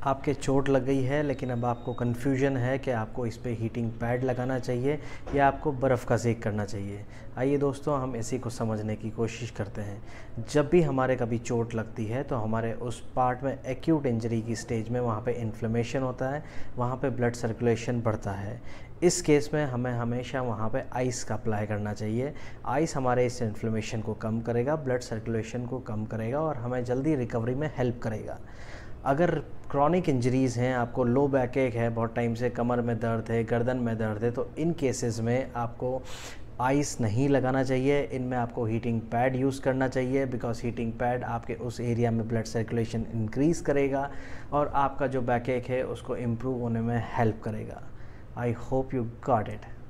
आपके चोट लग गई है, लेकिन अब आपको कन्फ्यूजन है कि आपको इस पे हीटिंग पैड लगाना चाहिए या आपको बर्फ़ का सेक करना चाहिए। आइए दोस्तों, हम इसी को समझने की कोशिश करते हैं। जब भी हमारे कभी चोट लगती है तो हमारे उस पार्ट में एक्यूट इंजरी की स्टेज में वहाँ पे इन्फ्लेमेशन होता है, वहाँ पे ब्लड सर्कुलेशन बढ़ता है। इस केस में हमें हमेशा वहाँ पे आइस का अप्लाई करना चाहिए। आइस हमारे इस इन्फ्लेमेशन को कम करेगा, ब्लड सर्कुलेशन को कम करेगा और हमें जल्दी रिकवरी में हेल्प करेगा। अगर क्रॉनिक इंजरीज़ हैं, आपको लो बैक एक है, बहुत टाइम से कमर में दर्द है, गर्दन में दर्द है, तो इन केसेस में आपको आइस नहीं लगाना चाहिए। इनमें आपको हीटिंग पैड यूज़ करना चाहिए, बिकॉज़ हीटिंग पैड आपके उस एरिया में ब्लड सर्कुलेशन इंक्रीज़ करेगा और आपका जो बैक एक है उसको इम्प्रूव होने में हेल्प करेगा। I hope you got it.